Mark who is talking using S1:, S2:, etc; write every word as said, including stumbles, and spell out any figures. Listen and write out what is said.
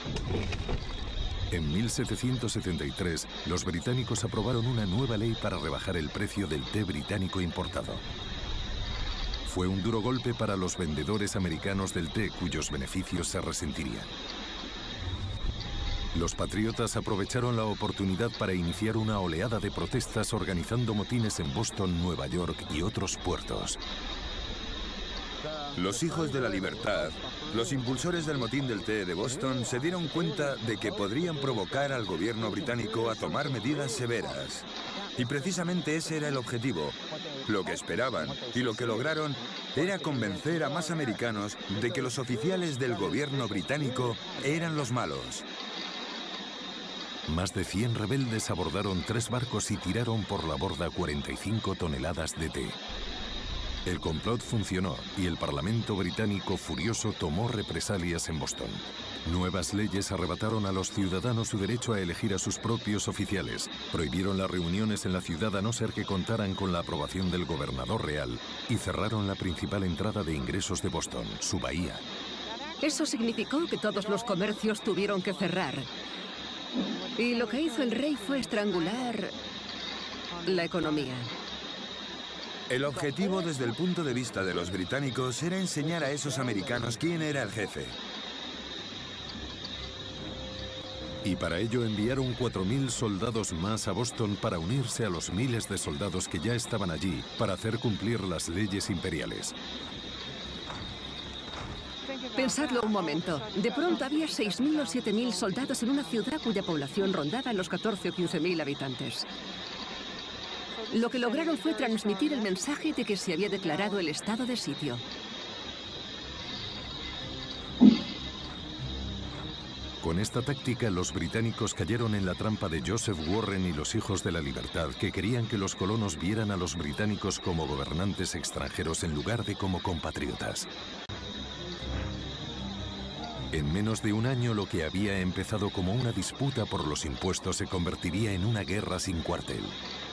S1: En mil setecientos setenta y tres, los británicos aprobaron una nueva ley para rebajar el precio del té británico importado. Fue un duro golpe para los vendedores americanos del té, cuyos beneficios se resentirían. Los patriotas aprovecharon la oportunidad para iniciar una oleada de protestas organizando motines en Boston, Nueva York y otros puertos.
S2: Los hijos de la libertad, los impulsores del motín del té de Boston, se dieron cuenta de que podrían provocar al gobierno británico a tomar medidas severas. Y precisamente ese era el objetivo. Lo que esperaban y lo que lograron era convencer a más americanos de que los oficiales del gobierno británico eran los malos.
S1: Más de cien rebeldes abordaron tres barcos y tiraron por la borda cuarenta y cinco toneladas de té. El complot funcionó y el Parlamento británico furioso tomó represalias en Boston. Nuevas leyes arrebataron a los ciudadanos su derecho a elegir a sus propios oficiales, prohibieron las reuniones en la ciudad a no ser que contaran con la aprobación del gobernador real y cerraron la principal entrada de ingresos de Boston, su bahía.
S3: Eso significó que todos los comercios tuvieron que cerrar. Y lo que hizo el rey fue estrangular la economía.
S2: El objetivo desde el punto de vista de los británicos era enseñar a esos americanos quién era el jefe.
S1: Y para ello enviaron cuatro mil soldados más a Boston para unirse a los miles de soldados que ya estaban allí para hacer cumplir las leyes imperiales.
S3: Pensadlo un momento. De pronto había seis mil o siete mil soldados en una ciudad cuya población rondaba los catorce o quince mil habitantes. Lo que lograron fue transmitir el mensaje de que se había declarado el estado de sitio.
S1: Con esta táctica, los británicos cayeron en la trampa de Joseph Warren y los hijos de la libertad, que querían que los colonos vieran a los británicos como gobernantes extranjeros en lugar de como compatriotas. En menos de un año, lo que había empezado como una disputa por los impuestos se convertiría en una guerra sin cuartel.